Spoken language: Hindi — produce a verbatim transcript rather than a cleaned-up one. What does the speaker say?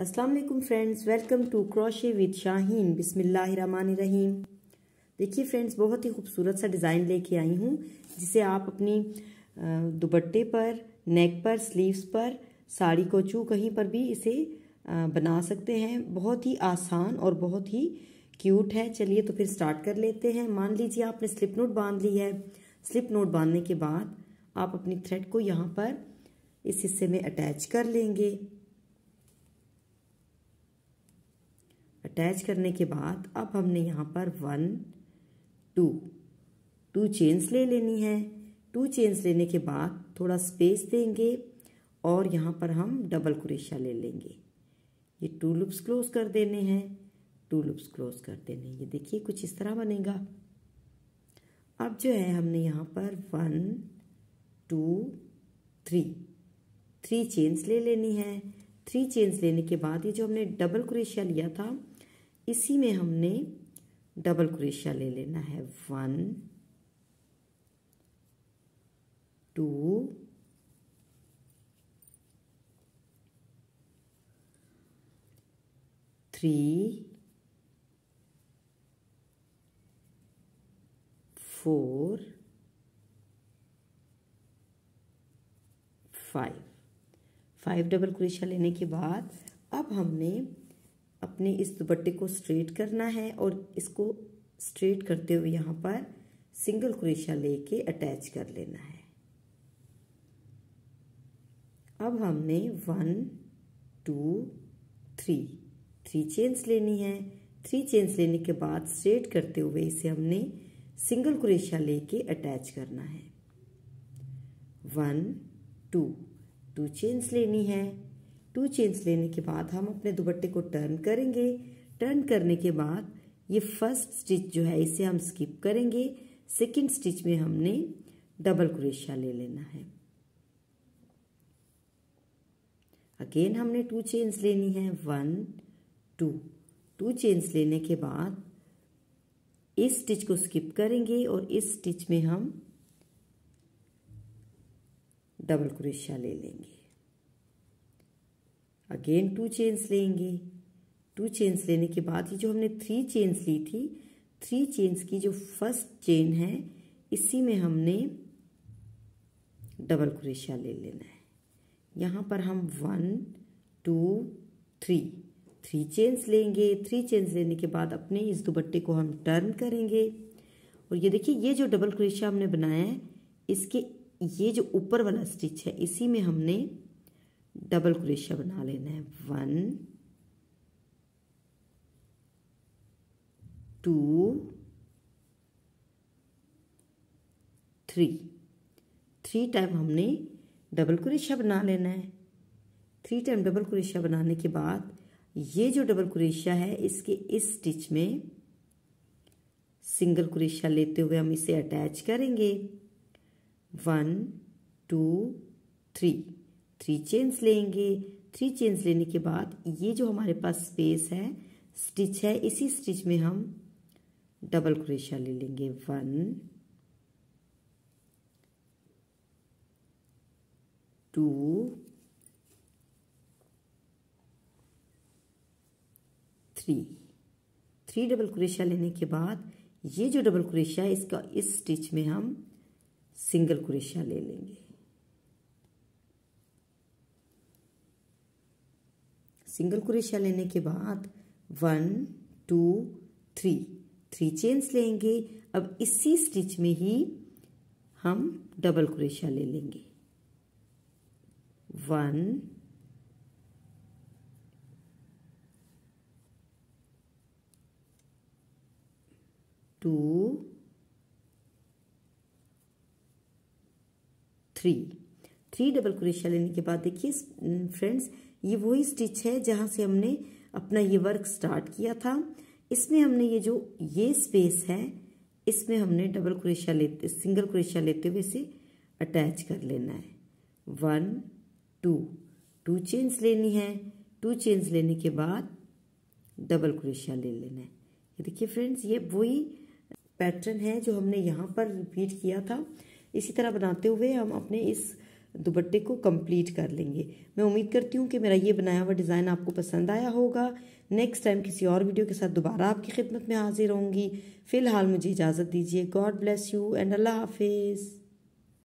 अस्सलाम वालेकुम friends, welcome to crochet with Shaheen. बिस्मिल्लाहिर्रहमानिर्रहीम। देखिए फ्रेंड्स, बहुत ही खूबसूरत सा डिज़ाइन लेके आई हूँ जिसे आप अपनी दुपट्टे पर, नेक पर, स्लीव्स पर, साड़ी को चू कहीं पर भी इसे बना सकते हैं। बहुत ही आसान और बहुत ही क्यूट है। चलिए तो फिर स्टार्ट कर लेते हैं। मान लीजिए आपने स्लिप नोट बांध ली है। स्लिप नोट बांधने के बाद आप अपनी थ्रेड को यहाँ पर इस हिस्से में अटैच कर लेंगे। अटैच करने के बाद अब हमने यहाँ पर वन टू टू चेन्स ले लेनी है। टू चेन्स लेने के बाद थोड़ा स्पेस देंगे और यहाँ पर हम डबल क्रोशा ले लेंगे। ये टू लूप्स क्लोज कर देने हैं, टू लूप्स क्लोज कर देने। ये देखिए कुछ इस तरह बनेगा। अब जो है हमने यहाँ पर one two three three chains ले लेनी है। थ्री चेन्स लेने के बाद ये जो हमने डबल क्रोशा लिया था इसी में हमने डबल क्रोशा ले लेना है। One two three four five five double crochet लेने के बाद अब हमने अपने इस दुपट्टे को स्ट्रेट करना है और इसको स्ट्रेट करते हुए यहाँ पर सिंगल क्रोशा लेके अटैच कर लेना है। अब हमने one two three three chains लेनी है। थ्री चेन्स लेने के बाद स्ट्रेट करते हुए इसे हमने सिंगल क्रोशा लेके अटैच करना है। वन टू टू चेन्स लेनी है। टू चेन्स लेने के बाद हम अपने दुपट्टे को टर्न करेंगे। टर्न करने के बाद ये फर्स्ट स्टिच जो है इसे हम स्किप करेंगे। सेकंड स्टिच में हमने डबल क्रोशा ले लेना है। अगेन हमने टू चेन्स लेनी है। वन टू टू चेन्स लेने के बाद इस स्टिच को स्किप करेंगे और इस स्टिच में हम डबल क्रोशा ले लेंगे। अगेन टू चेन्स लेंगे। टू चेन्स लेने के बाद ये जो हमने थ्री चेन्स ली थी, थ्री चेन्स की जो फर्स्ट चेन है इसी में हमने डबल क्रोशा ले लेना है। यहाँ पर हम one two three three chains लेंगे। थ्री चेन्स लेने के बाद अपने इस दुपट्टे को हम टर्न करेंगे और ये देखिए ये जो डबल क्रोशा हमने बनाया है इसके ये जो ऊपर वाला स्टिच है इसी में हमने डबल क्रोशा बना लेना है। One two three three time हमने डबल क्रोशा बना लेना है। थ्री टाइम डबल क्रोशा बनाने के बाद ये जो डबल क्रोशा है इसके इस स्टिच में सिंगल क्रोशा लेते हुए हम इसे अटैच करेंगे। One two three three chains लेंगे। थ्री चेन्स लेने के बाद ये जो हमारे पास स्पेस है स्टिच है इसी स्टिच में हम डबल क्रोशा ले लेंगे। One two three three double crochet लेने के बाद ये जो डबल क्रोशा है इसका इस स्टिच में हम सिंगल क्रोशा ले लेंगे। सिंगल क्रोशा लेने के बाद one two three three chains लेंगे। अब इसी स्टिच में ही हम डबल क्रोशा ले लेंगे। One two three three double crochet लेने के बाद देखिए फ्रेंड्स ये वही स्टिच है जहाँ से हमने अपना ये वर्क स्टार्ट किया था। इसमें हमने ये जो ये स्पेस है इसमें हमने डबल क्रोशा लेते सिंगल क्रोशा लेते हुए इसे अटैच कर लेना है। वन टू टू चेन्स लेनी है। टू चेन्स लेने के बाद डबल क्रोशा ले लेना है। ये देखिए फ्रेंड्स ये वही पैटर्न है जो हमने यहाँ पर रिपीट किया था। इसी तरह बनाते हुए हम अपने इस दुपट्टे को कंप्लीट कर लेंगे। मैं उम्मीद करती हूँ कि मेरा ये बनाया हुआ डिज़ाइन आपको पसंद आया होगा। नेक्स्ट टाइम किसी और वीडियो के साथ दोबारा आपकी खिदमत में हाजिर होंगी। फ़िलहाल मुझे इजाज़त दीजिए। God bless you and Allah हाफिज़।